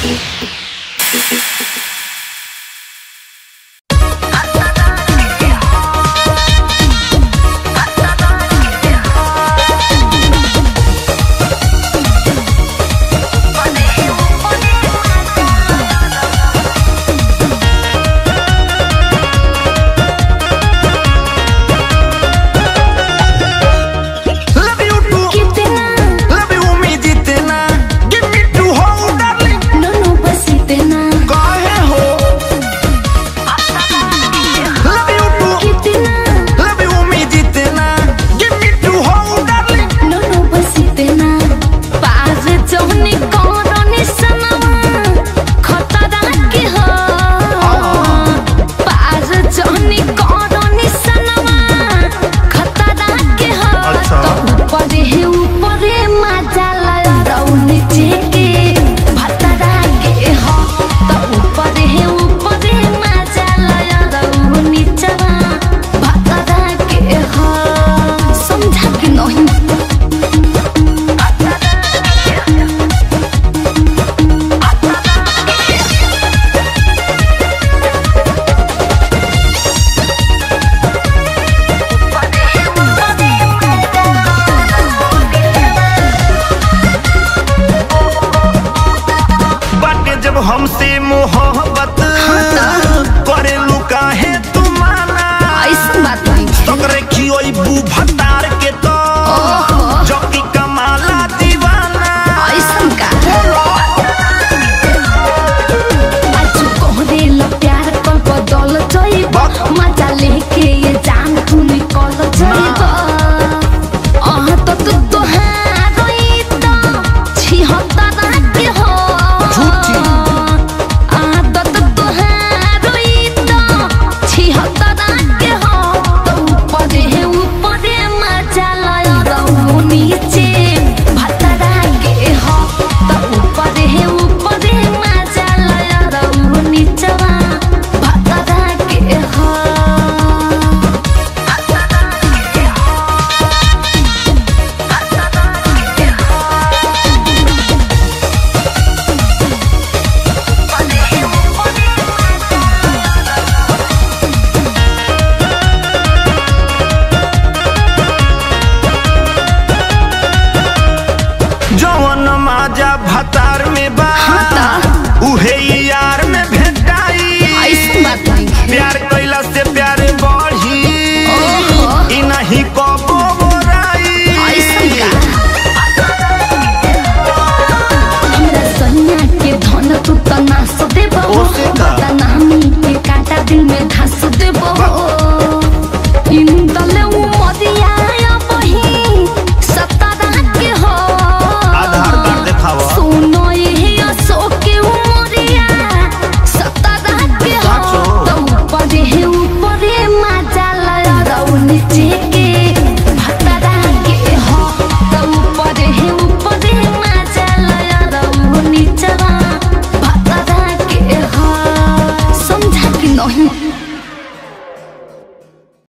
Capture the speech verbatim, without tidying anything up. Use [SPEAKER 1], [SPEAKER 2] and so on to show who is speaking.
[SPEAKER 1] हमसे मोहब्बत करे लुका है तू माना
[SPEAKER 2] ऐसा बात नहीं
[SPEAKER 1] तकरे खियोई बू भतार के तो जॉकी कमाला दीवाना
[SPEAKER 2] ऐसा का आज कोहरे ला प्यार पर बदल जाइबा मजा लेके ये जान तू निकल जाइबा आह तो तू तो है रोई तो छी हता ना के हो
[SPEAKER 1] झूठी भतार में बा उहे यार में भेटाई
[SPEAKER 2] ऐसा बात नहीं
[SPEAKER 1] प्यार कैला से प्यार बढ़ी ई नहीं कबो बोराई
[SPEAKER 2] ऐसा हमरा सन्या के धन तू तना सो देबो बता नामी के कांटा दिल में